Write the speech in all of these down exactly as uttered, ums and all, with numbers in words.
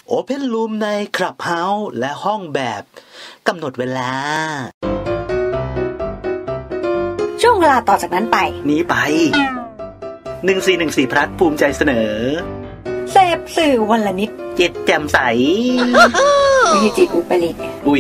Open Room ใน Clubhouse และห้องแบบกำหนดเวลาช่วงเวลาต่อจากนั้นไปนี้ไปหนึ่งสี่หนึ่งสี่ พลัสภูมิใจเสนอเสพสื่อวันละนิดจิตแจ่มใสไม่ใช่จิตอุปริตอุ้ย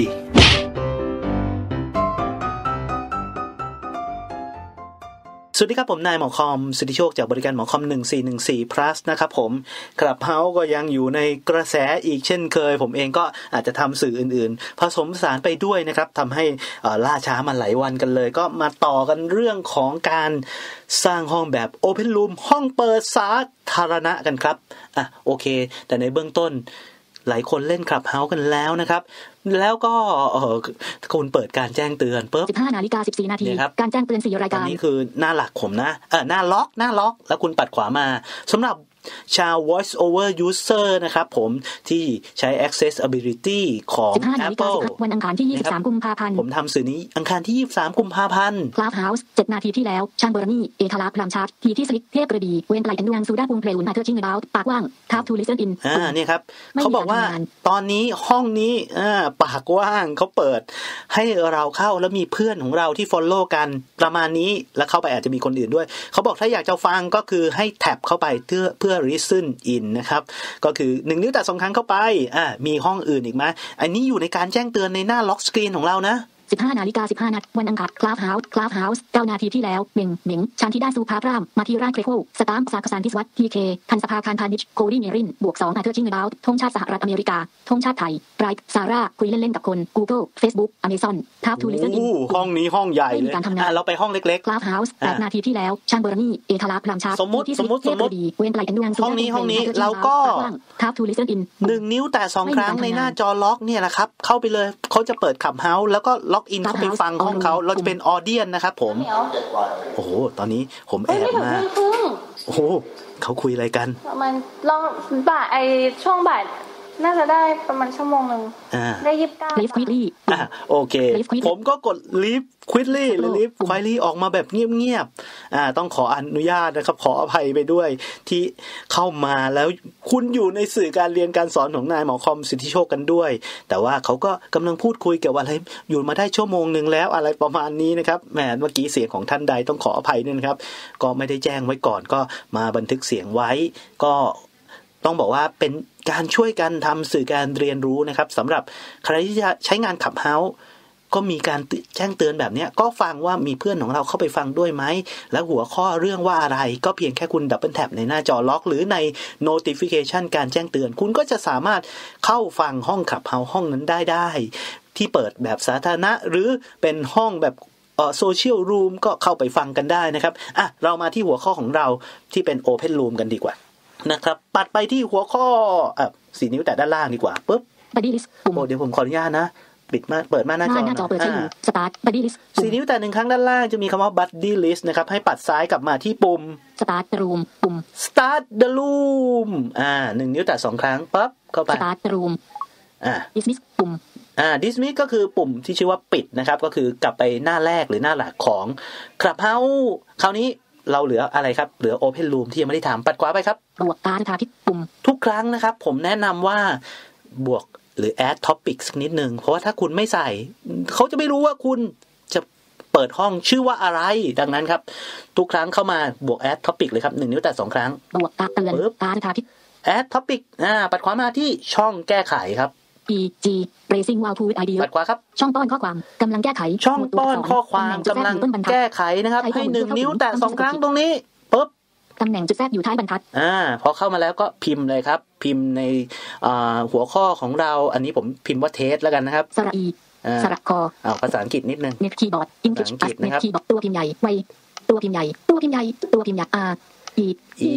สวัสดีครับผมนายหมอคอมสิทธิโชคจากบริการหมอคอมหนึ่งสี่หนึ่งสี่ plus นะครับผมกลับเฮาก็ยังอยู่ในกระแสอีกเช่นเคยผมเองก็อาจจะทำสื่ออื่นๆผสมผสานไปด้วยนะครับทำให้ล่าช้ามาหลายวันกันเลยก็มาต่อกันเรื่องของการสร้างห้องแบบ Open Room ห้องเปิดสาธารณะกันครับอ่ะโอเคแต่ในเบื้องต้นหลายคนเล่น Clubhouse กันแล้วนะครับแล้วก็เอ่อคุณเปิดการแจ้งเตือนปุ๊บสิบห้านาฬิกาสิบสี่นาทีการแจ้งเตือนสี่รายการอันนี้คือหน้าหลักผมนะเออหน้าล็อกหน้าล็อกแล้วคุณปัดขวามาสำหรับชาว voice over user นะครับผมที่ใช้ accessibility ของ Apple วันอังคารที่ยี่สิบสามกุมภาพันธ์ผมทำสื่อนี้อังคารที่ยี่สิบสามกุมภาพันธ์ Clubhouse เจ็ดนาทีที่แล้วช่างเบอร์นี่เอทาลักษ์พรามชาร์ตทีที่สลิกเทพกระดีเวนไลน์อันดวงซูดาปุงเพลวุนอาเธอร์ชิงเบลปากว่าง Tap to listen in อ่านี่ครับเขาบอกว่าตอนนี้ห้องนี้อ่าปากว่างเขาเปิดให้เราเข้าแล้วมีเพื่อนของเราที่ follow กันประมาณนี้แล้วเข้าไปอาจจะมีคนอื่นด้วยเขาบอกถ้าอยากจะฟังก็คือให้แท็บเข้าไปเพื่อเพื่อ listen in นะครับก็คือหนึ่งนิ้วแตะสองครั้งเข้าไปอ่ามีห้องอื่นอีกไหมอันนี้อยู่ในการแจ้งเตือนในหน้าล็อกสกรีนของเรานะสิบห้านาฬิกาสิบห้านาทีวันอังคาร Clubhouse Clubhouse เก้านาทีที่แล้วเหม่งเหม่งชันธิดาสุภาพรามมาทีราเคโคสตาร์มสากสันทิสวัตทีเคทันสภาคารพาณิชย์โคดี้เมรินบวกสองอาเธอร์ชิงเบลธงชาติสหรัฐอเมริกาธงชาติไทยไบรท์ซาร่าคุยเล่นๆกับคน Google Facebook Amazon Tap to listen in ห้องนี้ห้องใหญ่เลยอ่ะเราไปห้องเล็กๆ Clubhouse แปดนาทีที่แล้วช่างเบอร์นี่เอทาลักษ์พรามชาร์ตสมมุติสมมุติสมมุติเวนไลน์อันดวงห้องนี้ห้องนี้เราก็ Tap to listen in หนึ่งนิ้วแตะสองครั้งในหน้าจอล็อกเนี่ยแหละครับเข้าไปเลยเขาจะเปิด Clubhouse แล้วก็ล็อกอินเข้าไปฟังห้องเขาเราจะเป็นออเดียนนะครับผมโอ้โหตอนนี้ผมแอบมาโอ้โหเขาคุยอะไรกันประมาณลองบ่ายไอช่วงบ่ายน่าจะได้ประมาณชั่วโมงนึงได้ยี่สิบเก้า Leave quickly อ่ะโอเคผมก็กด Leave quickly หรือ Leave quickly ออกมาแบบเงียบๆอ่าต้องขออนุญาตนะครับขออภัยไปด้วยที่เข้ามาแล้วคุณอยู่ในสื่อการเรียนการสอนของนายหมอคอมสิทธิโชคกันด้วยแต่ว่าเขาก็กำลังพูดคุยเกี่ยวกับอะไรอยู่มาได้ชั่วโมงนึงแล้วอะไรประมาณนี้นะครับแหมเมื่อกี้เสียงของท่านใดต้องขออภัยด้วยนะครับก็ไม่ได้แจ้งไว้ก่อนก็มาบันทึกเสียงไว้ก็ต้องบอกว่าเป็นการช่วยกันทำสื่อการเรียนรู้นะครับสำหรับใครที่จะใช้งาน Clubhouse ก็มีการแจ้งเตือนแบบนี้ก็ฟังว่ามีเพื่อนของเราเข้าไปฟังด้วยไหมและหัวข้อเรื่องว่าอะไรก็เพียงแค่คุณดับเบิลแท็บในหน้าจอล็อกหรือใน notification การแจ้งเตือนคุณก็จะสามารถเข้าฟังห้อง Clubhouse ห้องนั้นได้ได้ที่เปิดแบบสาธารณะหรือเป็นห้องแบบเอ่อ social room ก็เข้าไปฟังกันได้นะครับอ่ะเรามาที่หัวข้อของเราที่เป็น open room กันดีกว่านะครับปัดไปที่หัวข้ออ่ะสี่นิ้วแต่ด้านล่างดีกว่าปึ๊บ Buddy List ปุ่มโอ้เดี๋ยวผมขออนุญาตนะปิดมาเปิดมาหน้าจอหน้าจอเปิดใช้อยู่ Start Buddy List สี่นิ้วแต่หนึ่งครั้งด้านล่างจะมีคำว่า Buddy List นะครับให้ปัดซ้ายกลับมาที่ปุ่ม Start the Room ปุ่ม Start the Room อ่าหนึ่งนิ้วแต่สองครั้งปั๊บเข้าไป Start the Room อ่า Dismiss ปุ่มอ่า Dismiss ก็คือปุ่มที่ชื่อว่าปิดนะครับก็คือกลับไปหน้าแรกหรือหน้าหลักของ Clubhouse คราวนี้เราเหลืออะไรครับเหลือ Open Room ที่ยังไม่ได้ทำปัดขวาไปครับบวกการทาทิศปุ่มทุกครั้งนะครับผมแนะนำว่าบวกหรือ add topic สักนิดนึงเพราะว่าถ้าคุณไม่ใส่เขาจะไม่รู้ว่าคุณจะเปิดห้องชื่อว่าอะไรดังนั้นครับทุกครั้งเข้ามาบวก add topic เลยครับหนึ่งนิ้วแต่สองครั้งบวกการเตือนการทาทิศ add topic อ่าปัดขวามาที่ช่องแก้ไขครับ E G Raising Output Idea ปัดขวาครับช่องป้อนข้อความกำลังแก้ไขช่องป้อนข้อความกำลังแก้ไขนะครับให้หนึ่งนิ้วแต่สองครั้งตรงนี้ปึ๊บตำแหน่งจุดแทรกอยู่ท้ายบรรทัดอ่าพอเข้ามาแล้วก็พิมพ์เลยครับพิมพ์ในอ่าหัวข้อของเราอันนี้ผมพิมพ์ว่าเทสแล้วกันนะครับสระอีสระคออ้าวภาษาอังกฤษนิดนึง Net Keyboard English Net Keyboard ตัวพิมพ์ใหญ่ไวตัวพิมพ์ใหญ่ตัวพิมพ์ใหญ่ตัวพิมพ์ใหญ่ R E E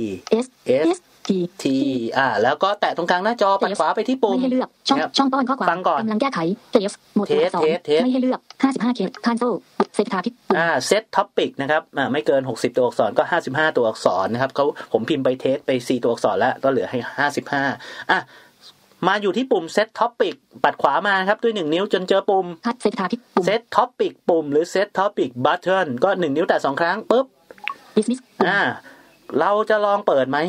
S S T T อ่าแล้วก็แตะตรงกลางหน้าจอปัดขวาไปที่ปุ่มไม่ให้เลือกช่องช่องป้อนข้อความกำลังแก้ไข Tes หมวดสองไม่ให้เลือกห้าสิบห้าเขต Cancel เซตทาพิษอ่า Set Topic นะครับอ่าไม่เกินหกสิบตัวอักษรก็ห้าสิบห้าตัวอักษรนะครับเขาผมพิมพ์ไปเทสไปสี่ตัวอักษรแล้วก็เหลือให้ห้าสิบห้าอ่ะมาอยู่ที่ปุ่ม Set Topic ปัดขวามาครับด้วยหนึ่งนิ้วจนเจอปุ่ม Set Topic Set Topic ปุ่มหรือ Set Topic Button ก็หนึ่งนิ้วแต่สองครั้งปึ๊บ Dismiss อ่าเราจะลองเปิดไหม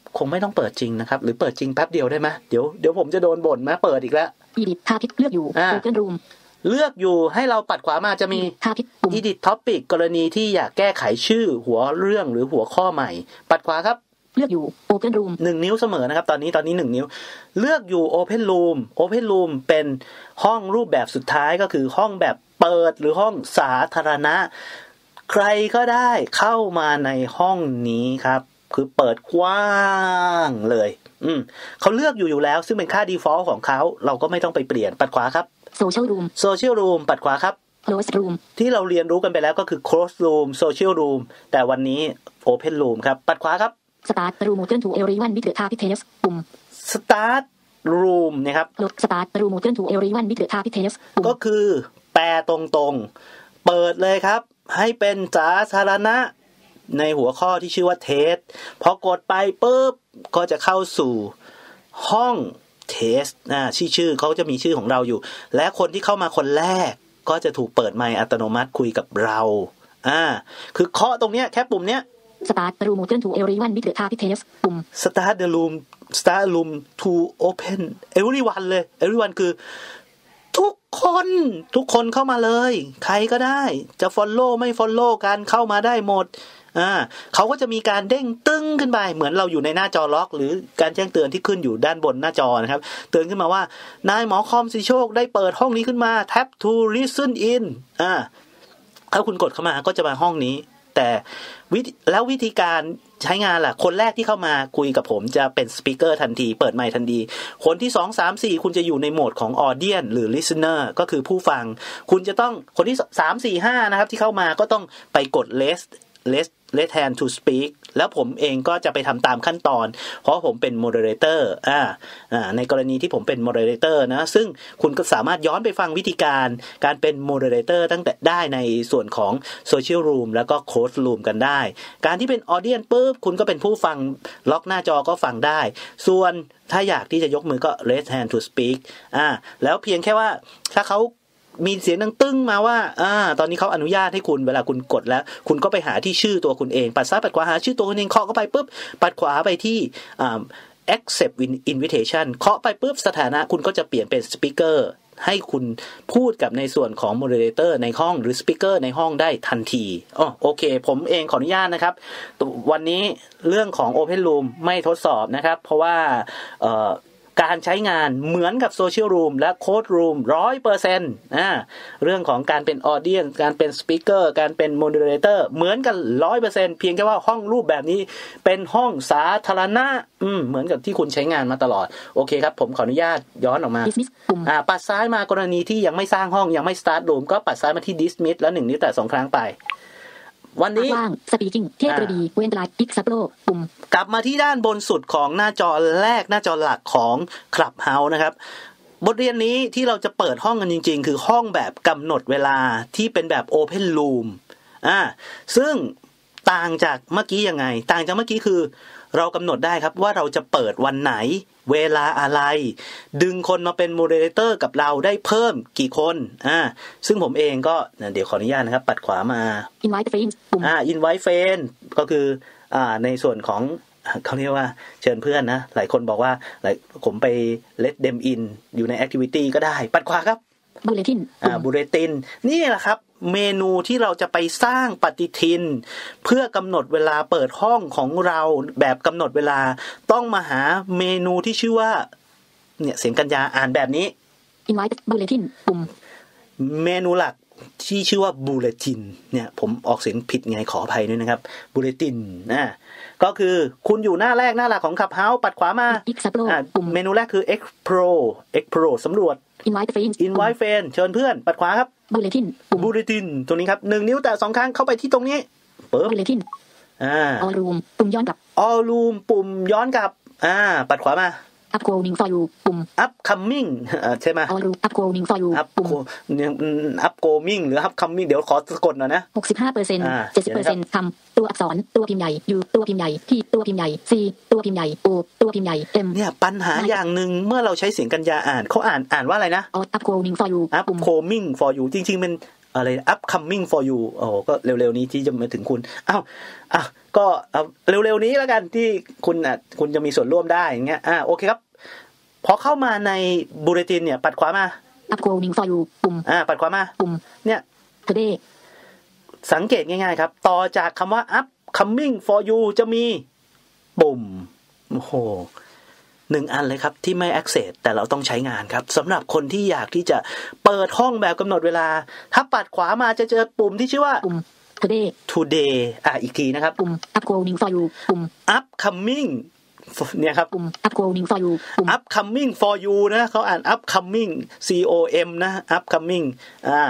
คงไม่ต้องเปิดจริงนะครับหรือเปิดจริงแป๊บเดียวได้ไหมเดี๋ยวเดี๋ยวผมจะโดนบ่นไหมเปิดอีกแล้วอีดิททาพิกเลือกอยู่ Google Room เลือกอยู่ให้เราปัดขวามาจะมี Edit Topic กรณีที่อยากแก้ไขชื่อหัวเรื่องหรือหัวข้อใหม่ปัดขวาครับเลือกอยู่ Open Room หนึ่งนิ้วเสมอนะครับตอนนี้ตอนนี้หนึ่งนิ้วเลือกอยู่ Open Room Open Room เป็นห้องรูปแบบสุดท้ายก็คือห้องแบบเปิดหรือห้องสาธารณะใครก็ได้เข้ามาในห้องนี้ครับคือเปิดกว้างเลยอืมเขาเลือกอยู่อยู่แล้วซึ่งเป็นค่า default ของเขาเราก็ไม่ต้องไปเปลี่ยนปัดขวาครับ Social Room Social Room ปัดขวาครับ Closed Room ที่เราเรียนรู้กันไปแล้วก็คือ Closed Room Social Room แต่วันนี้ Open Room ครับปัดขวาครับ Start Room Turn to Everyone with the Topic Test ปุ่ม Start Room นะครับ Start Room Turn to Everyone with the Topic Test ปุ่มก็คือแปลตรงๆเปิดเลยครับให้เป็นสาธารณะในหัวข้อที่ชื่อว่า Test พอกดไปปุ๊บก็จะเข้าสู่ห้อง Test อ่าชื่อชื่อเขาจะมีชื่อของเราอยู่และคนที่เข้ามาคนแรกก็จะถูกเปิดไมค์อัตโนมัติคุยกับเราอ่าคือเคาะตรงเนี้ยแค่ปุ่มเนี้ย Start the room turn to everyone with the topic test ปุ่ม Start the room Start room to open everyone เลย everyone คือทุกคนทุกคนเข้ามาเลยใครก็ได้จะ follow ไม่ follow กันเข้ามาได้หมดอ่าเขาก็จะมีการเด้งตึ้งขึ้นไปเหมือนเราอยู่ในหน้าจอล็อกหรือการแจ้งเตือนที่ขึ้นอยู่ด้านบนหน้าจอนะครับเตือนขึ้นมาว่านายหมอคอมสิโชคได้เปิดห้องนี้ขึ้นมา tap to listen in อ่าถ้าคุณกดเข้ามาก็จะมาห้องนี้แต่วิธีแล้ววิธีการใช้งานล่ะคนแรกที่เข้ามาคุยกับผมจะเป็นสปีกเกอร์ทันทีเปิดไมค์ทันทีคนที่สอง สาม สี่คุณจะอยู่ในโหมดของ audience หรือ listener ก็คือผู้ฟังคุณจะต้องคนที่สาม สี่ ห้านะครับที่เข้ามาก็ต้องไปกด raise raise raise hand to speak แล้วผมเองก็จะไปทำตามขั้นตอนเพราะผมเป็น moderator อ่าอ่าในกรณีที่ผมเป็น moderator นะซึ่งคุณก็สามารถย้อนไปฟังวิธีการการเป็น moderator ตั้งแต่ได้ในส่วนของ social room แล้วก็ closed room กันได้การที่เป็น audience ปุ๊บคุณก็เป็นผู้ฟังล็อกหน้าจอก็ฟังได้ส่วนถ้าอยากที่จะยกมือก็ raise hand to speak อ่าแล้วเพียงแค่ว่าถ้าเขามีเสียงดังตึ้งมาว่าอ่าตอนนี้เขาอนุญาตให้คุณเวลาคุณกดแล้วคุณก็ไปหาที่ชื่อตัวคุณเองปัดซ้ายปัดขวาหาชื่อตัวคุณเองเคาะเข้าไปปุ๊บปัดขวาไปที่อ่า accept invitation เคาะไปปุ๊บสถานะคุณก็จะเปลี่ยนเป็น speaker ให้คุณพูดกับในส่วนของ moderator ในห้องหรือ speaker ในห้องได้ทันทีอ๋อโอเคผมเองขออนุญาตนะครับวันนี้เรื่องของ Open Room ไม่ทดสอบนะครับเพราะว่าเอ่อการใช้งานเหมือนกับ Social Room และ Code Room หนึ่งร้อยเปอร์เซ็นต์ อ่าเรื่องของการเป็น Audience การเป็น Speaker การเป็น Moderator เหมือนกัน หนึ่งร้อยเปอร์เซ็นต์ เพียงแค่ว่าห้องรูปแบบนี้เป็นห้องสาธารณะอืมเหมือนกับที่คุณใช้งานมาตลอดโอเคครับผมขออนุญาตย้อนออกมาอ่าปัดซ้ายมากรณีที่ยังไม่สร้างห้องยังไม่ Start Room ก็ปัดซ้ายมาที่ Dismiss แล้วหนึ่งนิ้วแตะสองครั้งไปวันนี้ว่าง Speaking เทพกระบี่เว้นลาย Explore ปุ่มกลับมาที่ด้านบนสุดของหน้าจอแรกหน้าจอหลักของ Clubhouse นะครับบทเรียนนี้ที่เราจะเปิดห้องกันจริงๆคือห้องแบบกำหนดเวลาที่เป็นแบบ Open Room อ่าซึ่งต่างจากเมื่อกี้ยังไงต่างจากเมื่อกี้คือเรากำหนดได้ครับว่าเราจะเปิดวันไหนเวลาอะไรดึงคนมาเป็นโมเดเลเตอร์กับเราได้เพิ่มกี่คนอ่าซึ่งผมเองก็เดี๋ยวขออนุญาตนะครับปัดขวามา invite friends ปุ่มอ่า invite friend ก็คืออ่าในส่วนของเขาเรียกว่าเชิญเพื่อนนะหลายคนบอกว่าหลายผมไป let them in อยู่ใน activity ก็ได้ปัดขวาครับ bulletin อ่า bulletin นี่แหละครับเมนูที่เราจะไปสร้างปฏิทินเพื่อกำหนดเวลาเปิดห้องของเราแบบกำหนดเวลาต้องมาหาเมนูที่ชื่อว่าเนี่ยเสียงกัญญาอ่านแบบนี้ invite bulletin ปุ่มเมนูหลักที่ชื่อว่า bulletin เนี่ยผมออกเสียงผิดไงขออภัยด้วยนะครับ bulletin นะก็คือคุณอยู่หน้าแรกหน้าหลักของ Clubhouse ปัดขวามาอ่าเมนูแรกคือ explore explore สำรวจ invite friends invite friend เชิญเพื่อนปัดขวาครับ bulletin bulletin ตัวนี้ครับหนึ่งนิ้วแตะสองครั้งเข้าไปที่ตรงนี้ปึ๊บ bulletin อ่า all room ปุ่มย้อนกลับ all room ปุ่มย้อนกลับอ่าปัดขวามา upcoming for you ปุ่ม upcoming ใช่ไหม all room upcoming for you ปุ่ม upcoming หรือ upcoming เดี๋ยวขอสะกดหน่อยนะหกสิบห้าเปอร์เซ็นต์ เจ็ดสิบเปอร์เซ็นต์ คำตัวอักษรตัวพิมพ์ใหญ่ U ตัวพิมพ์ใหญ่ P ตัวพิมพ์ใหญ่ C ตัวพิมพ์ใหญ่ O ตัวพิมพ์ใหญ่ M เนี่ยปัญหาอย่างนึงเมื่อเราใช้เสียงกัญญาอ่านเขาอ่านอ่านว่าอะไรนะ upcoming for you upcoming for you จริงๆเป็นอะไร upcoming for you โอ้ก็เร็วๆนี้ที่จะมาถึงคุณอ้าวอ่ะก็เอาเร็วๆนี้แล้วกันที่คุณอ่ะคุณจะมีส่วนร่วมได้อย่างเงี้ยอ่าโอเคครับพอเข้ามาในบูเลตินเนี่ยปัดขวามา upcoming for you ปุ่มอ่าปัดขวามาปุ่มเนี่ย today สังเกตง่ายๆครับต่อจากคำว่า upcoming for you จะมีปุ่มโอ้โหหนึ่งอันเลยครับที่ไม่ access แต่เราต้องใช้งานครับสำหรับคนที่อยากที่จะเปิดห้องแบบกำหนดเวลาถ้าปัดขวามาจะเจอปุ่มที่ชื่อว่าปุ่ม today today อ่ะอีกทีนะครับปุ่ม upcoming for you ปุ่ม upcoming เนี่ยครับปุ่ม upcoming for you ปุ่ม upcoming for you นะเขาอ่าน upcoming c o m นะ upcoming อ่า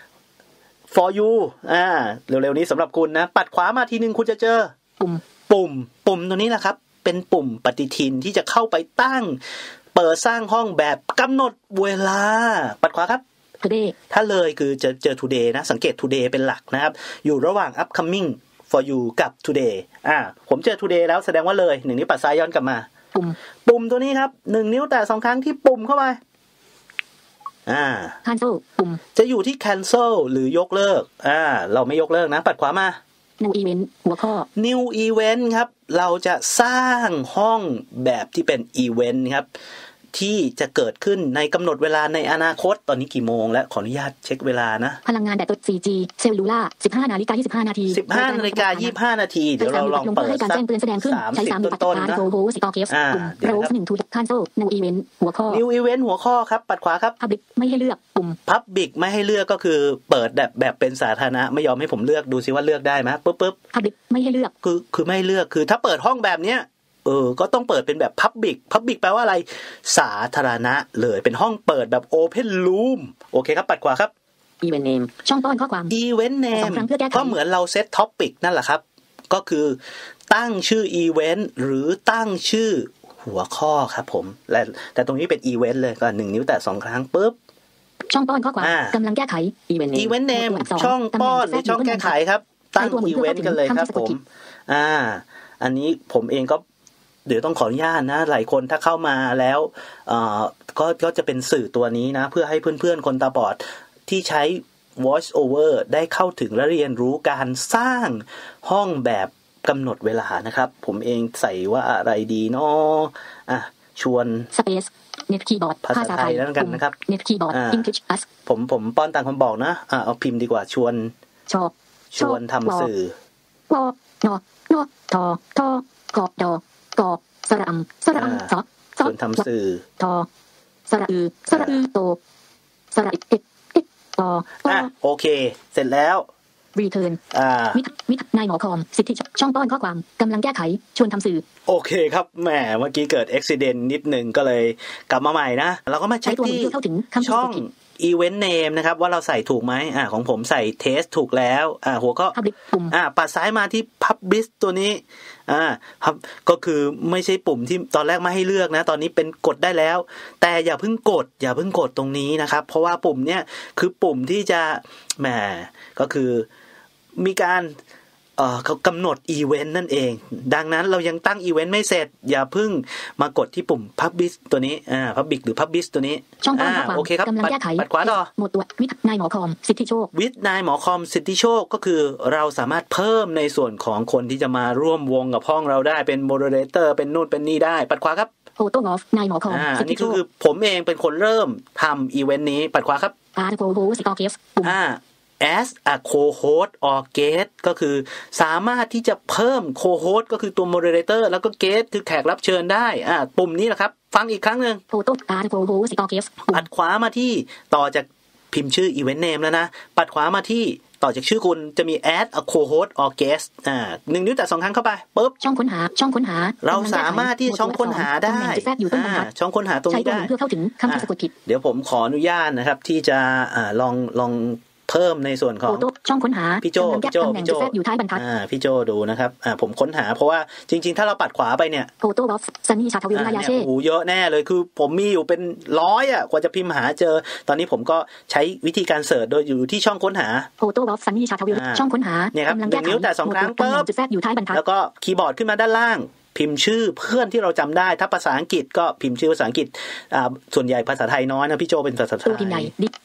for you อ่าเร็วๆนี้สำหรับคุณนะปัดขวามาทีนึงคุณจะเจอปุ่มปุ่มปุ่มตัวนี้แหละครับเป็นปุ่มปฏิทินที่จะเข้าไปตั้งเปิดสร้างห้องแบบกำหนดเวลาปัดขวาครับ today ถ้าเลยคือจะเจอ today นะสังเกต today เป็นหลักนะครับอยู่ระหว่าง upcoming for you กับ today อ่าผมเจอ today แล้วแสดงว่าเลยหนึ่งนิ้วปัดซ้ายย้อนกลับมาปุ่มปุ่มตัวนี้ครับหนึ่งนิ้วแตะสองครั้งที่ปุ่มเข้าไปอ่า cancel ปุ่มจะอยู่ที่ cancel หรือยกเลิกอ่าเราไม่ยกเลิกนะปัดขวามา new event หัวข้อ new event ครับเราจะสร้างห้องแบบที่เป็น event ครับที่จะเกิดขึ้นในกำหนดเวลาในอนาคตตอนนี้กี่โมงแล้วขออนุญาตเช็คเวลานะพลังงานแบต โฟร์จี เซลลูล่า สิบห้านาฬิกายี่สิบห้านาทีสิบห้านาฬิกายี่สิบห้านาทีเดี๋ยวเราลองเปิดสักสามสิบต้นๆนะโรสตอเกฟปุ่มโรสหนึ่งทูคันโซ new event หัวข้อ new event หัวข้อครับปัดขวาครับ public ไม่ให้เลือกปุ่ม public ไม่ให้เลือกก็คือเปิดแบบแบบเป็นสาธารณะไม่ยอมให้ผมเลือกดูซิว่าเลือกได้มั้ยปึ๊บๆ public ไม่ให้เลือกคือคือไม่เลือกคือถ้าเปิดห้องแบบเนี้ยเออก็ต้องเปิดเป็นแบบ public public แปลว่าอะไรสาธารณะเลยเป็นห้องเปิดแบบ open room โอเคครับปัดขวาครับ event name ช่องป้อนข้อความ event name ก็เหมือนเราเซต topic นั่นแหละครับก็คือตั้งชื่อ event หรือตั้งชื่อหัวข้อครับผมและแต่ตรงนี้เป็น event เลยก็หนึ่งนิ้วแตะสองครั้งปึ๊บช่องป้อนข้อความกำลังแก้ไข event name event name ช่องป้อนหรือช่องแก้ไขครับตั้ง event กันเลยครับผมอ่าอันนี้ผมเองก็เดี๋ยวต้องขออนุญาตนะหลายคนถ้าเข้ามาแล้วเอ่อก็ก็จะเป็นสื่อตัวนี้นะเพื่อให้เพื่อนๆคนตาบอดที่ใช้ voice over ได้เข้าถึงและเรียนรู้การสร้างห้องแบบกำหนดเวลานะครับผมเองใส่ว่าอะไรดีเนาะอ่ะชวน space net keyboard ภาษาไทยแล้วกันนะครับ net keyboard English us ผมผมป้อนตามคำบอกนะอ่ะเอาพิมพ์ดีกว่าชวนชอชวนทำสื่อวอนอนอทอทอกอบดอกอบสระอัมสระอัมซอชวนทำสื่อทอสระอือสระอือโตสระเอ็ดเอ็ดตออ่ะโอเคเสร็จแล้ว return อ่ามิมินายหมอคอมสิทธิช่องป้อนข้อความกำลังแก้ไขชวนทำสื่อโอเคครับแหมเมื่อกี้เกิดอุบัติเหตุนิดนึงก็เลยกลับมาใหม่นะเราก็มาเช็คที่ช่อง event name นะครับว่าเราใส่ถูกไหมอ่าของผมใส่ test ถูกแล้วอ่าหัวก็อ่าปัดซ้ายมาที่ publish ตัวนี้อ่าครับก็คือไม่ใช่ปุ่มที่ตอนแรกไม่ให้เลือกนะตอนนี้เป็นกดได้แล้วแต่อย่าเพิ่งกดอย่าเพิ่งกดตรงนี้นะครับเพราะว่าปุ่มเนี้ยคือปุ่มที่จะแหมก็คือมีการเอ่อเขากำหนดอีเวนต์นั่นเองดังนั้นเรายังตั้งอีเวนต์ไม่เสร็จอย่าเพิ่งมากดที่ปุ่ม publish ตัวนี้อ่า public หรือ publish ตัวนี้ช่องป้อนข้อความโอเคครับกำลังแก้ไขปัดขวาต่อหมดตัววิทย์นายหมอคอมสิทธิโชควิทย์นายหมอคอมสิทธิโชคก็คือเราสามารถเพิ่มในส่วนของคนที่จะมาร่วมวงกับห้องเราได้เป็นโมเดเลเตอร์เป็นนู่นเป็นนี่ได้ปัดขวาครับโฟโต้กอล์ฟนายหมอคอมสิทธิโชคอันนี้คือผมเองเป็นคนเริ่มทำอีเวนต์นี้ปัดขวาครับอาร์โฟโฮสตอเกฟอ่าas a co-host or guest ก็คือสามารถที่จะเพิ่ม co-host ก็คือตัว moderator แล้วก็ guest คือแขกรับเชิญได้อ่าปุ่มนี้แหละครับฟังอีกครั้งนึง photo add co-host or guest ปัดขวามาที่ต่อจากพิมพ์ชื่อ event name แล้วนะปัดขวามาที่ต่อจากชื่อคุณจะมี add a co-host or guest อ่าหนึ่งนิ้วแตะสองครั้งเข้าไปปึ๊บช่องค้นหาช่องค้นหาเราสามารถที่ช่องค้นหาได้อ่าช่องค้นหาตรงนี้ได้เพื่อเข้าถึงคำที่สะกดผิดเดี๋ยวผมขออนุญาตนะครับที่จะอ่าลองลองเพิ่มในส่วนของช่องค้นหาพี่โจพี่โจพี่โจอยู่ท้ายบรรทัดอ่าพี่โจดูนะครับอ่าผมค้นหาเพราะว่าจริงๆถ้าเราปัดขวาไปเนี่ยโฟโต้บ็อกซ์ซันนี่ชาทวิลายาเช่โอ้เยอะแน่เลยคือผมมีอยู่เป็นร้อยอ่ะกว่าจะพิมพ์หาเจอตอนนี้ผมก็ใช้วิธีการเสิร์ชโดยอยู่ที่ช่องค้นหาโฟโต้บ็อกซ์ซันนี่ชาทวิลช่องค้นหาเนี่ยครับหนึ่งนิ้วแต่สองครั้งปึ๊บอยู่ท้ายบรรทัดแล้วก็คีย์บอร์ดขึ้นมาด้านล่างพิมพ์ชื่อเพื่อนที่เราจำได้ถ้าภาษาอังกฤษก็พิมพ์ชื่อภาษาอังกฤษอ่าส่วนใหญ่ภาษาไทยน้อยนะพี่โจเป็นภาษาไทยตัวพิมพ์ใหญ่ดิ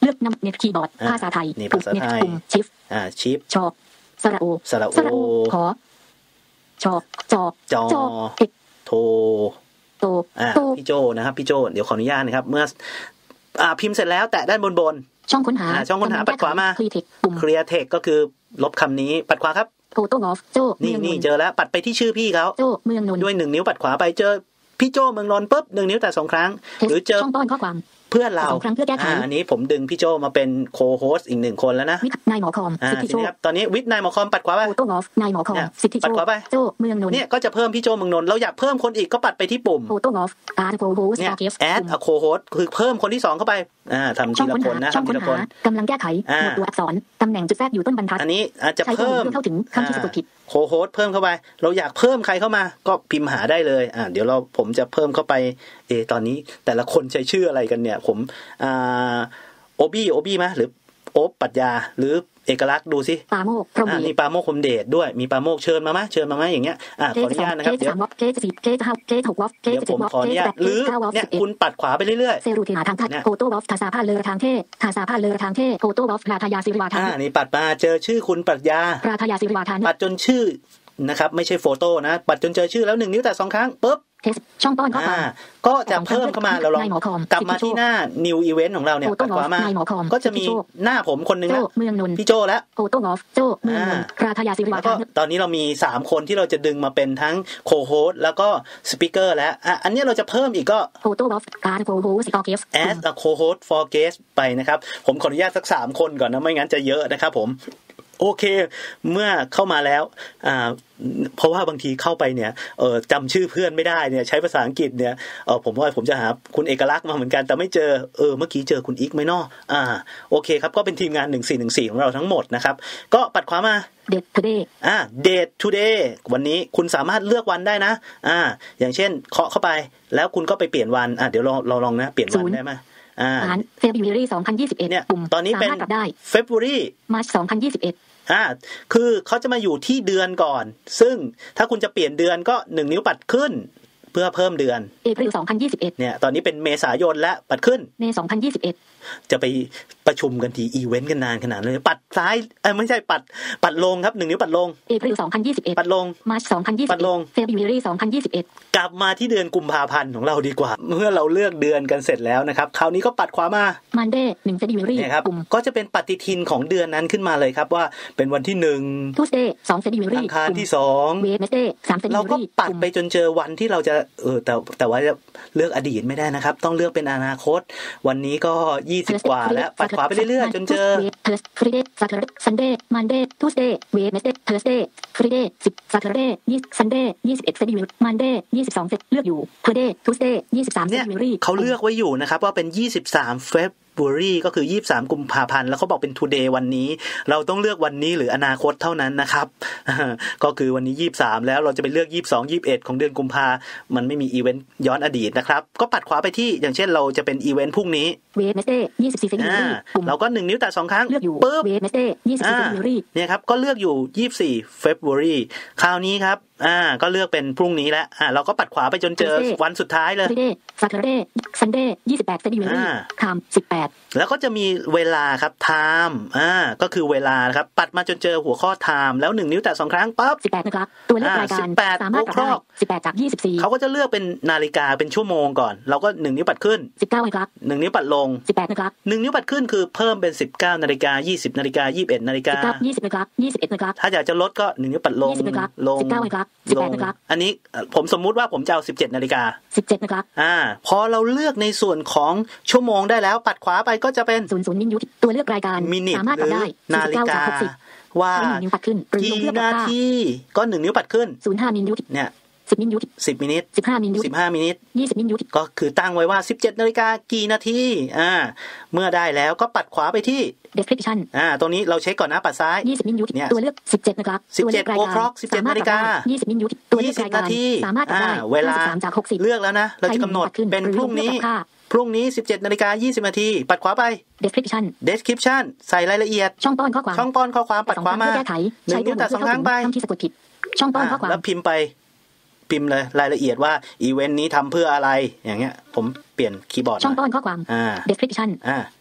เลือกนำเน็ตคีย์บอร์ดภาษาไทยปุ่มเน็ตปุ่มชิฟอ่าชิฟชอสระโอสระโอสระโอขอชอจอจอเอกโทโตอ่าพี่โจนะครับพี่โจเดี๋ยวขออนุญาตนะครับเมื่ออ่าพิมพ์เสร็จแล้วแตะด้านบนบนช่องค้นหาช่องค้นหาปัดขวามา Clear Text ก็คือลบคำนี้ปัดขวาครับโฟโต้ออฟโจนี่นี่เจอแล้วปัดไปที่ชื่อพี่เขาโจเมืองนนท์ด้วยหนึ่งนิ้วปัดขวาไปเจอพี่โจเมืองนนท์ปุ๊บหนึ่งนิ้วแต่สองครั้งหรือเจอช่องป้อนข้อความเพื่อนเราอ่าอันนี้ผมดึงพี่โจมาเป็นโคโฮสต์อีกหนึ่งคนแล้วนะวิทนายหมอคอมสิทธิโจครับตอนนี้วิทนายหมอคอมปัดขวาไปโฟโต้ออฟนายหมอคอมสิทธิโจปัดขวาไปโจเมืองนนท์เนี่ยก็จะเพิ่มพี่โจเมืองนนท์เราอยากเพิ่มคนอีกก็ปัดไปที่ปุ่มโฟโต้ออฟอาร์โคโฮสต์เนี่ยแอดอะโคโฮสต์คือเพิ่มคนที่สองเข้าไปอ่าทำทีละคนนะทำทีละคนกำลังแก้ไขหมวดตัวอักษรตำแหน่งจุดแทรกอยู่ต้นบรรทัดอันนี้อาจจะเพิ่มเข้าถึงคำที่สะกดผิดโคโฮสต์เพิ่มเข้าไปเราอยากเพิ่มใครเข้ามาก็พิมพ์หาได้เลยอ่าเดี๋ยวเราผมจะเพิ่มเข้าไปเอตอนนี้แต่ละคนใช้ชื่ออะไรกันเนี่ยผมอ่าโอบี้โอบี้มั้ยหรือโอ๊บปรัชญาหรือเอกลักษณ์ดูสิปาโมกพรหมเดชมีปาโมกพรหมเดชด้วยมีปาโมกเชิญมามั้ยเชิญมามั้ยอย่างเงี้ยอ่ะขออนุญาตนะครับเดี๋ยวเกสสี่เกสห้าเกสหกวอฟเกสเจ็ดวอฟเกสแปดหรือเนี่ยคุณปัดขวาไปเรื่อยๆเซรูทีหาทางทัดโฟโต้วอฟทาซาพาเลอทางเททาซาพาเลอทางเทโฟโต้วอฟราธยาศิริวาทาอ่านี่ปัดมาเจอชื่อคุณปรัชญาราธยาศิริวาทาปัดจนชื่อนะครับไม่ใช่โฟโต้นะปัดจนเจอชื่อแล้วหนึ่งนิ้วแต่สองครั้งปุ๊บช่องป้อนข้อความก็จะเพิ่มเข้ามาเราลองกลับมาที่หน้า New Event ของเราเนี่ยปัดขวามาก็จะมีหน้าผมคนนึงนะพี่โจแล้วโฟโต้ออฟโจเมืองนนท์ราธยาศิริวาทาตอนนี้เรามีสามคนที่เราจะดึงมาเป็นทั้งโคโฮสต์แล้วก็สปีกเกอร์แล้วอ่ะอันนี้เราจะเพิ่มอีกก็ Photo of Card for Host for Guest as a co-host for guest ไปนะครับผมขออนุญาตสักสามคนก่อนนะไม่งั้นจะเยอะนะครับผมโอเคเมื่อเข้ามาแล้วอ่าเพราะว่าบางทีเข้าไปเนี่ยเออจำชื่อเพื่อนไม่ได้เนี่ยใช้ภาษาอังกฤษเนี่ยเออผมว่าผมจะหาคุณเอกลักษณ์มาเหมือนกันแต่ไม่เจอเออเมื่อกี้เจอคุณอีกไหมเนาะอ่าโอเคครับก็เป็นทีมงานหนึ่งสี่หนึ่งสี่ของเราทั้งหมดนะครับก็ปัดขวามา Date today อ่า Date today วันนี้คุณสามารถเลือกวันได้นะอ่าอย่างเช่นเคาะเข้าไปแล้วคุณก็ไปเปลี่ยนวันอ่าเดี๋ยวลองลองนะเปลี่ยนวันได้มั้ยอ่า February สองพันยี่สิบเอ็ดเนี่ยตอนนี้เป็น February March สองพันยี่สิบเอ็ดอ่าคือเขาจะมาอยู่ที่เดือนก่อนซึ่งถ้าคุณจะเปลี่ยนเดือนก็หนึ่งนิ้วปัดขึ้นเพื่อเพิ่มเดือน April สองพันยี่สิบเอ็ดเนี่ยตอนนี้เป็นเมษายนและปัดขึ้นเมษายนสองพันยี่สิบเอ็ดจะไปประชุมกันทีอีเวนต์กันนานขนาดเลยปัดซ้ายเอ้ยไม่ใช่ปัดปัดลงครับหนึ่งนิ้วปัดลง April สองพันยี่สิบเอ็ดปัดลง March สองพันยี่สิบเอ็ดปัดลง February สองพันยี่สิบเอ็ดกลับมาที่เดือนกุมภาพันธ์ของเราดีกว่าเมื่อเราเลือกเดือนกันเสร็จแล้วนะครับคราวนี้ก็ปัดขวามา Monday หนึ่ง February นะครับก็จะเป็นปฏิทินของเดือนนั้นขึ้นมาเลยครับว่าเป็นวันที่หนึ่ง Tuesday สอง February อังคารที่สอง Wednesday สาม February เราก็ปัดไปจนเจอวันที่เราจะเออแต่แต่ว่าเลือกอดีตไม่ได้นะครับต้องเลือกเป็นอนาคตวันนี้ก็ยี่สิบกว่าแล้วปัดขวาไปเรื่อยๆจนเจอ Friday Saturday Sunday Monday Tuesday Wednesday Thursday Friday สิบ Saturday ยี่สิบ Sunday ยี่สิบเอ็ด February Monday ยี่สิบสอง เลือกอยู่ Friday Tuesday ยี่สิบสาม February เขาเลือกไว้อยู่นะครับว่าเป็นยี่สิบสาม February ก็คือยี่สิบสามกุมภาพันธ์แล้วเขาบอกเป็น today วันนี้เราต้องเลือกวันนี้หรืออนาคตเท่านั้นนะครับก็คือวันนี้ยี่สิบสามแล้วเราจะไปเลือกยี่สิบสอง ยี่สิบเอ็ดของเดือนกุมภามันไม่มีอีเวนต์ย้อนอดีตนะครับก็ปัดขวาไปที่อย่างเช่นเราจะเป็นอีเวนต์พรุ่งนี้ Wednesday ยี่สิบสี่ February เราก็หนึ่งนิ้วแตะสองครั้งปึ๊บ Wednesday ยี่สิบสี่ February เนี่ยครับก็เลือกอยู่ยี่สิบสี่ February คราวนี้ครับอ่าก็เลือกเป็นพรุ่งนี้แล้วอ่าเราก็ปัดขวาไปจนเจอวันสุดท้ายเลย Friday Saturday Sunday ยี่สิบแปด February time สิบแปดแล้วก็จะมีเวลาครับ time อ่าก็คือเวลาครับปัดมาจนเจอหัวข้อ time แล้วหนึ่งนิ้วแตะสองครั้งปั๊บสิบแปดนะครับตัวเลขรายการสามารถกลับได้สิบแปดจากยี่สิบสี่เขาก็จะเลือกเป็นนาฬิกาเป็นชั่วโมงก่อนเราก็หนึ่งนิ้วปัดขึ้นสิบเก้านะครับหนึ่งนิ้วปัดลงสิบแปดนะครับหนึ่งนิ้วปัดขึ้นคือเพิ่มเป็นสิบเก้านาฬิกายี่สิบนาฬิกายี่สิบเอ็ดนาฬิกายี่สิบนะครับยี่สิบเอ็ดนะครับถ้าอยากจะลดก็หนึ่งนิ้วปัดลงลงสิบเก้านะครับสิบแปดนะครับอันนี้ผมสมมุติว่าผมจะเอาสิบเจ็ดนาฬิกาสิบเจ็ดนะครับอ่าพอเราเลือกในส่วนของชั่วโมงได้แล้วปัดขวาไปก็จะเป็นศูนย์ ศูนย์มินิทตัวเลือกรายการสามารถกลับได้นาฬิกาว่ากี่นาทีก็หนึ่งนิ้วปัดขึ้นศูนย์ ห้ามินิทเนี่ยสิบมินิทสิบมินิทสิบห้ามินิทสิบห้ามินิทยี่สิบมินิทก็คือตั้งไว้ว่าสิบเจ็ดนาฬิกากี่นาทีอ่าเมื่อได้แล้วก็ปัดขวาไปที่ description อ่าตรงนี้เราเช็คก่อนนะปัดซ้ายยี่สิบมินิทตัวเลือกสิบเจ็ดนะครับสิบเจ็ด o'clock สิบเจ็ดนาฬิกายี่สิบมินิทตัวเลือกรายการสามารถกลับได้เวลาสามจากหกสิบเลือกแล้วนะเราจะกำหนดเป็นพรุ่งนี้พรุ่งนี้ สิบเจ็ดนาฬิกายี่สิบนาทีปัดขวาไป description description ใส่รายละเอียดช่องป้อนข้อความช่องป้อนข้อความปัดขวามาหนึ่งนิ้วแตะสองครั้งไปคำที่สะกดผิดช่องป้อนข้อความแล้วพิมพ์ไปพิมพ์เลยรายละเอียดว่าอีเวนต์นี้ทำเพื่ออะไรอย่างเงี้ยผมเปลี่ยนคีย์บอร์ดช่องป้อนข้อความอ่า description อ่า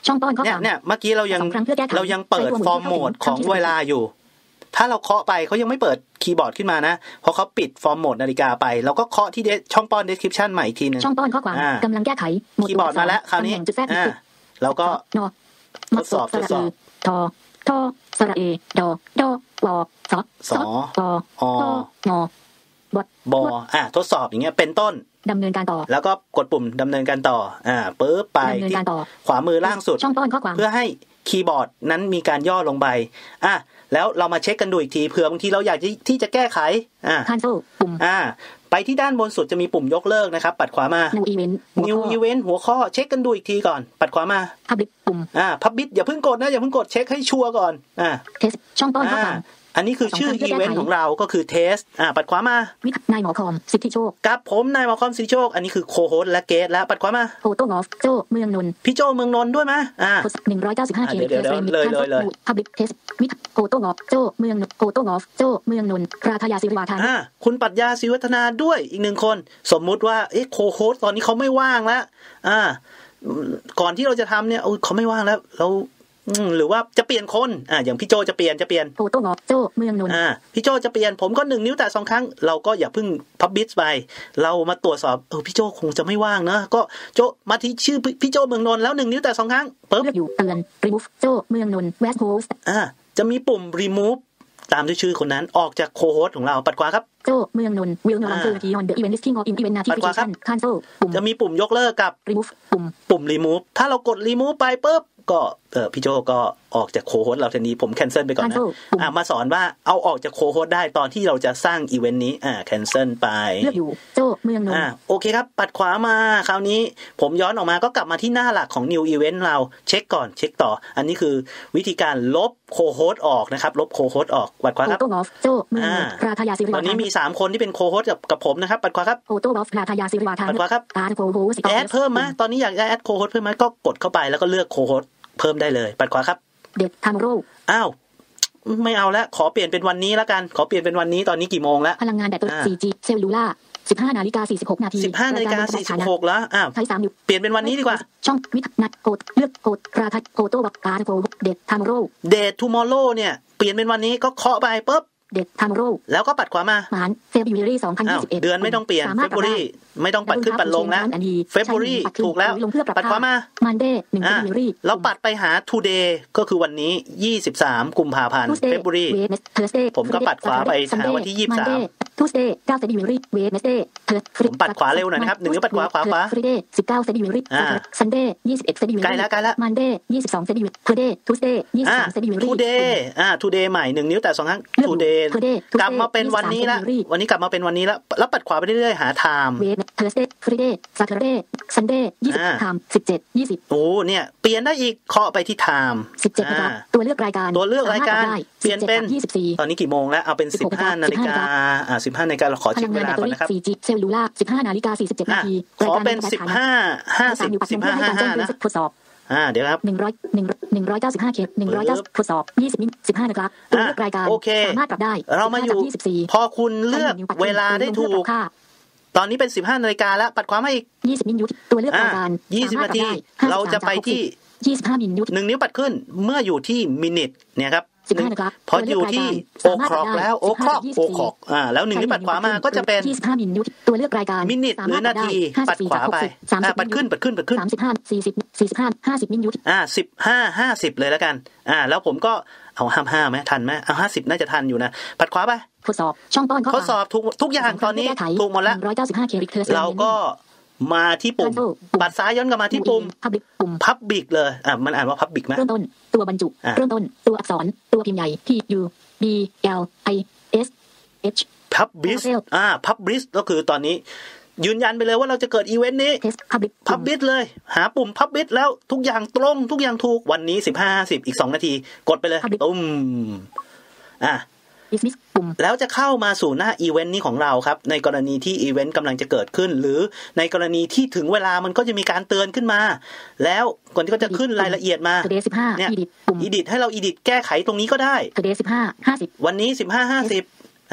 ช่องป้อนข้อความเนี่ยเนี่ยเมื่อกี้เรายังเรายังเปิดฟอร์มโหมดของเวลาอยู่ถ้าเราเคาะไปเขายังไม่เปิดคีย์บอร์ดขึ้นมานะพอเขาปิดฟอร์มโหมดนาฬิกาไปเราก็เคาะที่ช่องป้อน description ใหม่อีกทีนึงช่องป้อนข้อความกำลังแก้ไขคีย์บอร์ดมาแล้วคราวนี้เราก็ทดสอบทดสอบทอทอสระเอดอดอวอสอสอปอองอบดบออ่ะทดสอบอย่างเงี้ยเป็นต้นดำเนินการต่อแล้วก็กดปุ่มดำเนินการต่ออ่าปึ๊บไปที่ขวามือล่างสุดช่องป้อนข้อความเพื่อให้คีย์บอร์ดนั้นมีการย่อลงไปอ่ะแล้วเรามาเช็คกันดูอีกทีเผื่อบางทีเราอยากที่จะแก้ไขอ่า cancel ปุ่มอ่าไปที่ด้านบนสุดจะมีปุ่มยกเลิกนะครับปัดขวามา new event new event หัวข้อเช็คกันดูอีกทีก่อนปัดขวามา public ปุ่มอ่า public อย่าเพิ่งกดนะอย่าเพิ่งกดเช็คให้ชัวร์ก่อนอ่า test ช่องป้อนข้อความอันนี้คือชื่ออีเวนต์ของเราก็คือเทสอ่าปัดขวามาวิทย์นายหมอคอมสิทธิโชคกับผมนายหมอคอมสิทธิโชคอันนี้คือโคโฮสและเกสแล้วปัดขวามาโฟโต้งอฟโจเมืองนนท์พี่โจเมืองนนท์ด้วยมั้ยอ่าหนึ่งร้อยเก้าสิบห้าเคเดี๋ยวๆเลยเลย public test วิทย์โฟโต้งอฟโจเมืองนนท์โฟโต้งอฟโจเมืองนนท์ราธยาศิริวาทานอ่าคุณปรัชญาศิริวัฒนาด้วยอีกหนึ่งคนสมมุติว่าเอ๊ะโคโฮสตอนนี้เขาไม่ว่างแล้วอ่าก่อนที่เราจะทำเนี่ยเขาไม่ว่างแล้วเราหรือว่าจะเปลี่ยนคนอ่าอย่างพี่โจจะเปลี่ยนจะเปลี่ยนโฟโต้งอฟโจเมืองนนท์อ่าพี่โจจะเปลี่ยนผมก็หนึ่งนิ้วแตะสองครั้งเราก็อย่าเพิ่งพับบิชไปเรามาตรวจสอบเออพี่โจคงจะไม่ว่างนะก็โจมาที่ชื่อพี่โจเมืองนนท์แล้วหนึ่งนิ้วแตะสองครั้งปึ๊บเลือกอยู่เตือน remove โจเมืองนนท์ west host อ่าจะมีปุ่ม remove ตามด้วยชื่อคนนั้นออกจากโคโฮสของเราปัดขวาครับโจเมืองนนท์ will no longer be on the event listing of event notification cancel ปุ่มจะมีปุ่มยกเลิกกับ remove ปุ่มปุ่ม remove ถ้าเรากด remove ไปปึ๊บก็เออพี่โจก็ออกจากโคโฮสเราทันทีผมแคนเซิลไปก่อนนะอ่ามาสอนว่าเอาออกจากโคโฮสได้ตอนที่เราจะสร้างอีเวนต์นี้อ่าแคนเซิลไปเลือกอยู่โจเมืองนนท์อ่าโอเคครับปัดขวามาคราวนี้ผมย้อนออกมาก็กลับมาที่หน้าหลักของ new event เราเช็คก่อนเช็คต่ออันนี้คือวิธีการลบโคโฮสออกนะครับลบโคโฮสออกปัดขวาครับโฟโต้งอฟโจเมืองนนท์ราธยาศิริวาทานตอนนี้มีสามคนที่เป็นโคโฮสกับกับผมนะครับปัดขวาครับโฟโต้งอฟราธยาศิริวาทานปัดขวาครับ add co-host แอดเพิ่มมั้ยตอนนี้อยากจะแอดโคโฮสเพิ่มมั้ยก็กดเข้าไปแล้วก็เลือกโคโฮสเพิ่มได้เลยปัดขวาครับเด็ดทามโรอ้าวไม่เอาแล้วขอเปลี่ยนเป็นวันนี้แล้วกันขอเปลี่ยนเป็นวันนี้ตอนนี้กี่โมงแล้วพลังงานแบตเตอรี่ โฟร์จี เซลลูล่า สิบห้านาฬิกาสี่สิบหกนาทีสิบห้านาฬิกาสี่สิบหกแล้วอ้าวใช้สามอยู่เปลี่ยนเป็นวันนี้ดีกว่าช่องวิทย์นัดโกดเลือกโกดราทัดโกโต้บักการโกเด็ดทามโรเดททูมอร์โรเนี่ยเปลี่ยนเป็นวันนี้ก็เคาะไปปุ๊บเด็ดทามโรแล้วก็ปัดขวามาหารเฟบรุรีสองพันยี่สิบเอ็ดเดือนไม่ต้องเปลี่ยนเฟบรุรีไม่ต้องปัดขึ้นปัดลงแล้วเฟบรุรีถูกแล้วปัดขวามามันเดย์หนึ่งเฟบรุรีแล้วปัดไปหา today ก็คือวันนี้ยี่สิบสามกุมภาพันธ์เฟบรุรีผมก็ปัดขวาไปหาวันที่ยี่สิบสาม Tuesday เก้าเฟบรุรี Wednesday ผมปัดขวาเร็วหน่อยนะครับหนึ่งนิ้วปัดขวาขวาขวา Friday สิบเก้าเฟบรุรี Sunday ยี่สิบเอ็ดเฟบรุรีใกล้แล้วใกล้แล้ว Monday ยี่สิบสองเฟบรุรี Friday Tuesday ยี่สิบสามเฟบรุรี Today อ่า Today ใหม่หนึ่งนิ้วแต่สองครั้ง Today กลับมาเป็นวันนี้ละวันนี้กลับมาเป็นวันนี้แล้วแล้วปัดขวาไปเรื่อยๆหา time Thursday Friday Saturday Sunday ยี่สิบ time สิบเจ็ด ยี่สิบโอ้เนี่ยเปลี่ยนได้อีกเคาะไปที่ time สิบเจ็ดนะครับตัวเลือกรายการตัวเลือกรายการเปลี่ยนเป็นยี่สิบสี่ตอนนี้กี่โมงแล้วเอาเป็นสิบห้านาฬิกาอ่าสิบห้านาฬิกาเราขอเช็คเวลาก่อนนะครับโฟร์จี เซลลูล่า สิบห้านาฬิกาสี่สิบเจ็ดนาทีขอเป็นสิบห้า ห้าสิบ สิบห้า ห้าสิบห้านะทดสอบอ่าเดี๋ยวครับหนึ่งร้อย หนึ่ง หนึ่งร้อยเก้าสิบห้าเคสหนึ่งร้อยเก้าสิบทดสอบยี่สิบ สิบห้านะครับตัวเลือกรายการสามารถปรับได้เรามาอยู่พอคุณเลือกเวลาได้ถูกตอนนี้เป็นสิบห้านาฬิกาแล้วปัดขวามาอีกยี่สิบมิลลิตัวเลือกรายการยี่สิบนาทีเราจะไปที่ยี่สิบห้ามิลลิหนึ่งนิ้วปัดขึ้นเมื่ออยู่ที่มินิทเนี่ยครับพออยู่ที่โอคล็อกแล้วโอคล็อกโอคล็อกอ่าแล้วหนึ่งนิ้วปัดขวามาก็จะเป็นยี่สิบห้ามิลลิตัวเลือกรายการมินิทหรือนาทีปัดขวาไปอ่าปัดขึ้นปัดขึ้นปัดขึ้นสามสิบห้า สี่สิบ สี่สิบห้า ห้าสิบมิลลิอ่าสิบห้า ห้าสิบเลยแล้วกันอ่าแล้วผมก็เอาห้าสิบห้ามั้ยทันมั้ยเอาห้าสิบน่าจะทันอยู่นะปัดขวาไปทดสอบช่องป้อนข้อความทดสอบทุกทุกอย่างตอนนี้ถูกหมดแล้วเราก็มาที่ปุ่มปัดซ้ายย้อนกลับมาที่ปุ่ม public ปุ่ม public เลยอ่ะมันอ่านว่า public มั้ยเริ่มต้นตัวบรรจุเริ่มต้นตัวอักษรตัวพิมพ์ใหญ่ P U B L I S H publish อ่า publish ก็คือตอนนี้ยืนยันไปเลยว่าเราจะเกิดอีเวนต์นี้ public publish เลยหาปุ่ม publish แล้วทุกอย่างตรงทุกอย่างถูกวันนี้สิบห้า ห้าสิบอีกสองนาทีกดไปเลยตุ้มอ่ะแล้วจะเข้ามาสู่หน้าอีเวนต์นี้ของเราครับในกรณีที่อีเวนต์กำลังจะเกิดขึ้นหรือในกรณีที่ถึงเวลามันก็จะมีการเตือนขึ้นมาแล้วก่อนที่ก็จะขึ้นรายละเอียดมาเนี่ยอีดิทให้เราอีดิทแก้ไขตรงนี้ก็ได้สิบห้า ห้าสิบวันนี้สิบห้า ห้าสิบ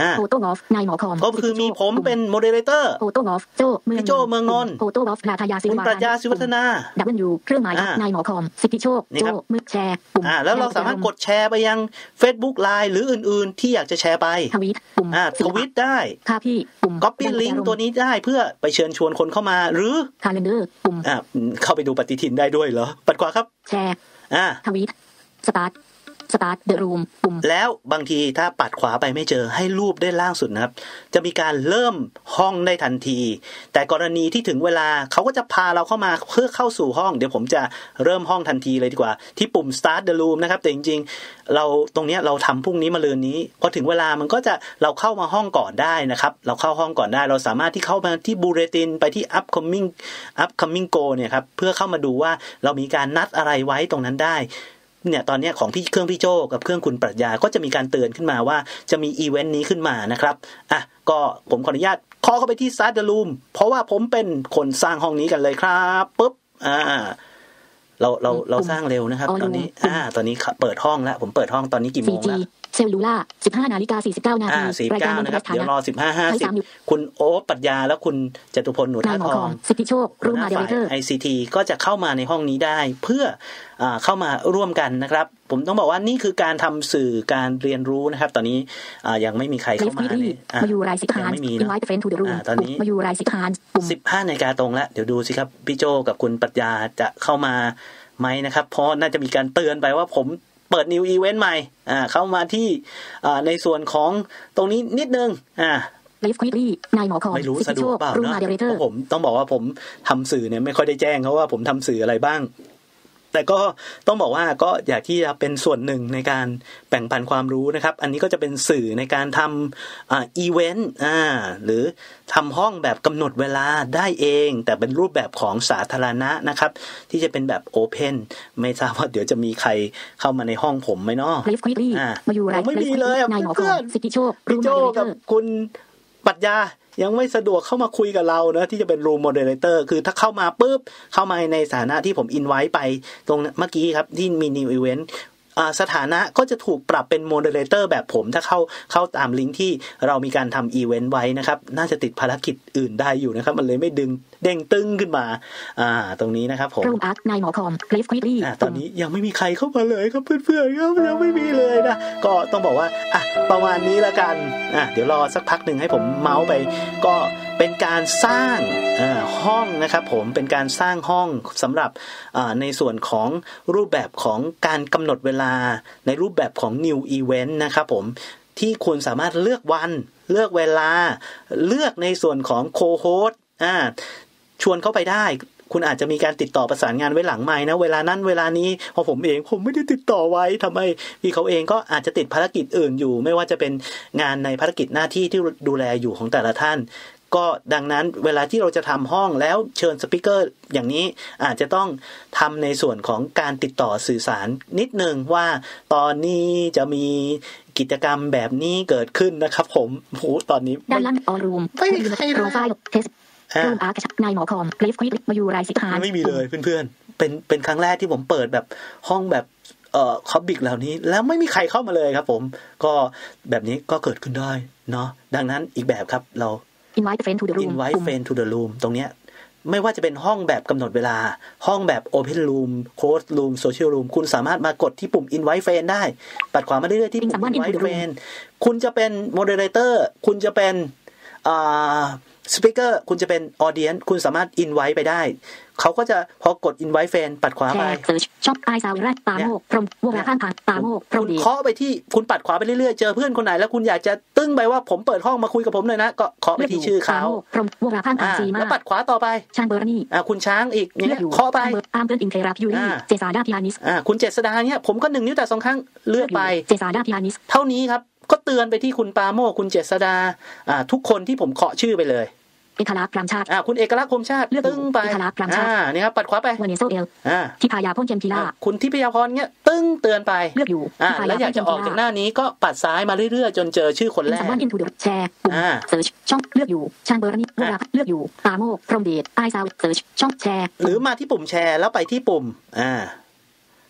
โฟโต้กอล์ฟนายหมอคอมก็คือมีผมเป็นโมเดเลเตอร์โฟโต้กอล์ฟโจเมืองพี่โจเมืองนนท์โฟโต้กอล์ฟนาทยาศิวาปรัชญาศิวัฒนาดับเบิลยูเครื่องหมายนายหมอคอมสิทธิโชคโจมือแชร์ปุ่มอ่าแล้วเราสามารถกดแชร์ไปยัง Facebook Line หรืออื่นๆที่อยากจะแชร์ไปทวีตปุ่มอ่าทวีตได้ค่ะพี่ปุ่ม Copy Link ตัวนี้ได้เพื่อไปเชิญชวนคนเข้ามาหรือ Calendar ปุ่มอ่าเข้าไปดูปฏิทินได้ด้วยเหรอปัดขวาครับแชร์อ่าทวีตสตาร์ทสตาร์ทเดอะรูมปุ่มแล้วบางทีถ้าปัดขวาไปไม่เจอให้รูปได้ล่างสุดนะครับจะมีการเริ่มห้องได้ทันทีแต่กรณีที่ถึงเวลาเขาก็จะพาเราเข้ามาเพื่อเข้าสู่ห้องเดี๋ยวผมจะเริ่มห้องทันทีเลยดีกว่าที่ปุ่ม start the room นะครับแต่จริงๆเราตรงนี้เราทำพรุ่งนี้มะรืนนี้พอถึงเวลามันก็จะเราเข้ามาห้องก่อนได้นะครับเราเข้าห้องก่อนได้เราสามารถที่เข้ามาที่บูเลตินไปที่ upcoming upcoming go เนี่ยครับเพื่อเข้ามาดูว่าเรามีการนัดอะไรไว้ตรงนั้นได้เนี่ยตอนนี้ของพี่เครื่องพี่โจกับเครื่องคุณปรัชญาก็จะมีการเตือนขึ้นมาว่าจะมีอีเวนต์นี้ขึ้นมานะครับอ่ะก็ผมขออนุญาตขอเข้าไปที่ Start the Room เพราะว่าผมเป็นคนสร้างห้องนี้กันเลยครับปุ๊บอ่าเราเราเราสร้างเร็วนะครับตอนนี้อ่าตอนนี้เปิดห้องแล้วผมเปิดห้องตอนนี้กี่โมงแล้วเซลลูล่า สิบห้านาฬิกาสี่สิบเก้านาทีรายการนะครับเดี๋ยวรอ สิบห้าห้าสิบ คุณโอ๊ตปรัชญาแล้วคุณจตุพลหนูท่าทองสิทธิโชครูมาเดเรเตอร์ไอ ซี ที ก็จะเข้ามาในห้องนี้ได้เพื่ออ่าเข้ามาร่วมกันนะครับผมต้องบอกว่านี่คือการทำสื่อการเรียนรู้นะครับตอนนี้อ่ายังไม่มีใครเข้ามาเนี่ยมาอยู่รายสิบหานไม่มีนะตอนนี้มาอยู่รายสิบหานสิบห้านาฬิกาตรงแล้วเดี๋ยวดูสิครับพี่โจกับคุณปรัชญาจะเข้ามาไหมนะครับเพราะน่าจะมีการเตือนไปว่าผมเปิด new event ใหม่อ่าเข้ามาที่อ่าในส่วนของตรงนี้นิดนึงอ่าไลฟ์ควิกลี่นายหมอคอมไม่รู้สะดวกเปล่าเนาะเพราะผมต้องบอกว่าผมทำสื่อเนี่ยไม่ค่อยได้แจ้งเขาว่าผมทำสื่ออะไรบ้างแต่ก็ต้องบอกว่าก็อยากที่จะเป็นส่วนหนึ่งในการแบ่งปันความรู้นะครับอันนี้ก็จะเป็นสื่อในการทำอ่าอีเวนต์อ่าหรือทำห้องแบบกำหนดเวลาได้เองแต่เป็นรูปแบบของสาธารณะนะครับที่จะเป็นแบบโอเพนไม่ทราบว่าเดี๋ยวจะมีใครเข้ามาในห้องผมไหมเนาะอ่ามาอยู่ไม่มีเลยอ่ะเพื่อนสิทธิโชคพี่โจกับคุณปรัชญายังไม่สะดวกเข้ามาคุยกับเรานะที่จะเป็น room moderator คือถ้าเข้ามาปุ๊บเข้ามาในสถานะที่ผมอินไว้ไปตรงเมื่อกี้ครับที่มี new event อ่าสถานะก็จะถูกปรับเป็น moderator แบบผมถ้าเข้าเข้าตามลิงก์ที่เรามีการทำอีเวนต์ไว้นะครับน่าจะติดภารกิจอื่นได้อยู่นะครับมันเลยไม่ดึงเด้งตึ้งขึ้นมาอ่าตรงนี้นะครับผมรูมอาร์ตนายหมอคอมเลฟควิกลี่อ่าตอนนี้ยังไม่มีใครเข้ามาเลยครับเพื่อนๆครับยังไม่มีเลยนะก็ต้องบอกว่าอ่ะประมาณนี้ละกันอ่ะเดี๋ยวรอสักพักหนึ่งให้ผมเมาส์ไปก็เป็นการสร้างอ่าห้องนะครับผมเป็นการสร้างห้องสำหรับอ่าในส่วนของรูปแบบของการกำหนดเวลาในรูปแบบของ new event นะครับผมที่คุณสามารถเลือกวันเลือกเวลาเลือกในส่วนของ co-host อ่าชวนเข้าไปได้คุณอาจจะมีการติดต่อประสานงานไว้หลังไมค์นะเวลานั้นเวลานี้พอผมเองผมไม่ได้ติดต่อไว้ทำไมพี่เขาเองก็อาจจะติดภารกิจอื่นอยู่ไม่ว่าจะเป็นงานในภารกิจหน้าที่ที่ดูแลอยู่ของแต่ละท่านก็ดังนั้นเวลาที่เราจะทำห้องแล้วเชิญสปีกเกอร์อย่างนี้อาจจะต้องทำในส่วนของการติดต่อสื่อสารนิดนึงว่าตอนนี้จะมีกิจกรรมแบบนี้เกิดขึ้นนะครับผมโหตอนนี้ด้านล่างออรูมไม่มีใครโปรไฟล์เทสรูมอาร์คนายหมอคอมเลฟควิกมาอยู่รายสิบหานไม่มีเลยเพื่อนๆเป็นเป็นครั้งแรกที่ผมเปิดแบบห้องแบบเอ่อคอบบิกเหล่านี้แล้วไม่มีใครเข้ามาเลยครับผมก็แบบนี้ก็เกิดขึ้นได้เนาะดังนั้นอีกแบบครับเรา invite friend to the room invite friend to the room ตรงเนี้ยไม่ว่าจะเป็นห้องแบบกำหนดเวลาห้องแบบ open room closed room social room คุณสามารถมากดที่ปุ่ม invite friend ได้ปัดขวามาเรื่อยๆที่ปุ่ม invite friend คุณจะเป็น moderator คุณจะเป็นอ่าสปีกเกอร์คุณจะเป็นออเดียนคุณสามารถอินไว้ไปได้เขาก็จะพอกดอินไว้แฟนปัดขวาไปช็อปไอซาวแรกตาโมกพรมวงข้างทางตาโมกพรมดีเคาะไปที่คุณปัดขวาไปเรื่อยๆเจอเพื่อนคนไหนแล้วคุณอยากจะตึ้งไปว่าผมเปิดห้องมาคุยกับผมเลยนะก็เคาะไปที่ชื่อเขาพรมวงข้างทางซีมาแล้วปัดขวาต่อไปช้างเบอร์นี่อ่าคุณช้างอีกเนี่ยเคาะไปอาร์มเบิร์นอินเทราพิวรี่เจษาดาพิอานิสอ่าคุณเจษดาเนี่ยผมก็หนึ่งนิ้วแต่สองครั้งเลือกไปเจษาดาพิอานิสเท่านี้ครับก็เตือนไปที่คุณปาโมกคุณเจษดาอ่าทุกคนที่ผมเคาะชื่อไปเลยเอกลักษณ์พรามชาติอ่าคุณเอกลักษณ์พรมชาติตึ้งไปเอกลักษณ์พรามชาติอ่านี่ครับปัดขวาไปวันนี้โซเอลอ่าที่พายาพ่นเจมพิล่าคุณที่พยาพรเนี่ยตึ้งเตือนไปเลือกอยู่อ่าแล้วอยากจะออกจากหน้านี้ก็ปัดซ้ายมาเรื่อยๆจนเจอชื่อคนแรกสามารถอินทูเดอร์แชร์ปุ่มเซิร์ชช่องเลือกอยู่ช่างเบอร์นี่เวลาเลือกอยู่ตาโมกพรมเดชไอซาวเซิร์ชช่องแชร์หรือมาที่ปุ่มแชร์แล้วไปที่ปุ่มอ่า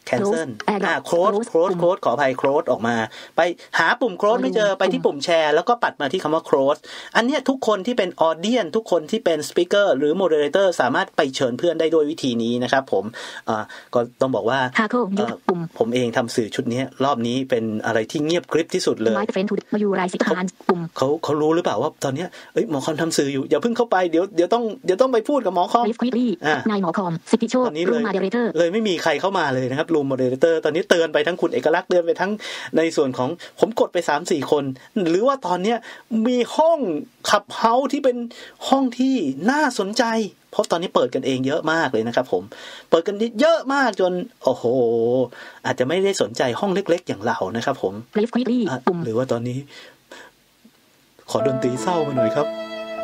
cancel อ่า close close close ขออภัย close ออกมาไปหาปุ่ม close ไม่เจอไปที่ปุ่มแชร์แล้วก็ปัดมาที่คำว่า close อันเนี้ยทุกคนที่เป็น audience ทุกคนที่เป็น speaker หรือ moderator สามารถไปเชิญเพื่อนได้ด้วยวิธีนี้นะครับผมอ่าก็ต้องบอกว่าผมเองทำสื่อชุดนี้รอบนี้เป็นอะไรที่เงียบกริบที่สุดเลยเขาเขารู้หรือเปล่าว่าตอนนี้เอ้ยหมอคอมทำสื่ออยู่อย่าเพิ่งเข้าไปเดี๋ยวเดี๋ยวต้องเดี๋ยวต้องไปพูดกับหมอคอมนายหมอคอมสิทธิโชครูมโมเดเลเตอร์เลยไม่มีใครเข้ามาเลยนะครับรูมโมเดเลเตอร์ตอนนี้เตือนไปทั้งคุณเอกลักษณ์เตือนไปทั้งในส่วนของผมกดไป สามสี่ คนหรือว่าตอนนี้มีห้องขับเฮาส์ที่เป็นห้องที่น่าสนใจเพราะตอนนี้เปิดกันเองเยอะมากเลยนะครับผมเปิดกันเยอะมากจนโอ้โหอาจจะไม่ได้สนใจห้องเล็กๆอย่างเรานะครับผมหรือว่าตอนนี้ขอดนตรีเศร้ามาหน่อยครับ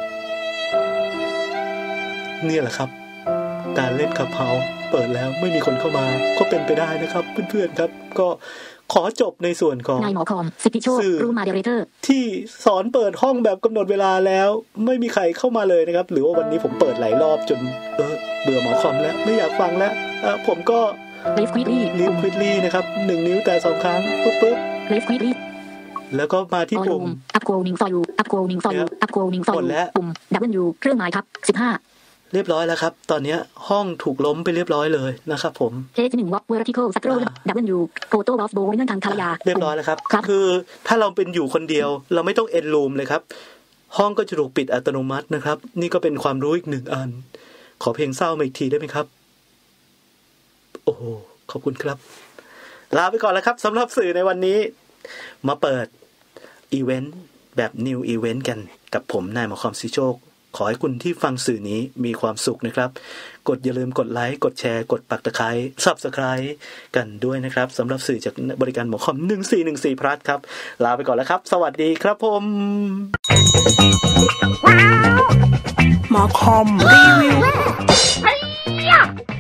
นี่แหละครับการเล่นขับเฮาส์เปิดแล้วไม่มีคนเข้ามาก็เป็นไปได้นะครับเพื่อนๆครับก็ขอจบในส่วนของนายหมอคอมสิทธิโชครูมโมเดเลเตอร์ที่สอนเปิดห้องแบบกำหนดเวลาแล้วไม่มีใครเข้ามาเลยนะครับหรือว่าวันนี้ผมเปิดหลายรอบจนเออเบื่อหมอคอมแล้วไม่อยากฟังแล้วอ่ะผมก็ Leave quickly Leave quickly นะครับหนึ่งนิ้วแต่สองครั้งปึ๊บปึ๊บ Leave quickly แล้วก็มาที่ปุ่ม upcoding for you upcoding for you upcoding for you ปุ่ม W เครื่องหมายทับสิบห้าเรียบร้อยแล้วครับตอนนี้ห้องถูกล้มไปเรียบร้อยเลยนะครับผม Page หนึ่ง Walk vertical scroll W photo of bow นั่งทางภรรยาเรียบร้อยแล้วครับคือถ้าเราเป็นอยู่คนเดียวเราไม่ต้อง end room เลยครับห้องก็จะถูกปิดอัตโนมัตินะครับนี่ก็เป็นความรู้อีกหนึ่งอันขอเพลงเศร้ามาอีกทีได้ไหมครับโอ้โหขอบคุณครับลาไปก่อนแล้วครับสำหรับสื่อในวันนี้มาเปิดอีเวนต์แบบ New Event กันกับผมนายหมอคอมสิโชคขอให้คุณที่ฟังสื่อนี้มีความสุขนะครับกดอย่าลืมกดไลค์กดแชร์กดปักตะไคร้ Subscribe กันด้วยนะครับสำหรับสื่อจากบริการหมอคอมหนึ่งสี่หนึ่งสี่ plus ครับลาไปก่อนแล้วครับสวัสดีครับผมหมอคอมรีวิว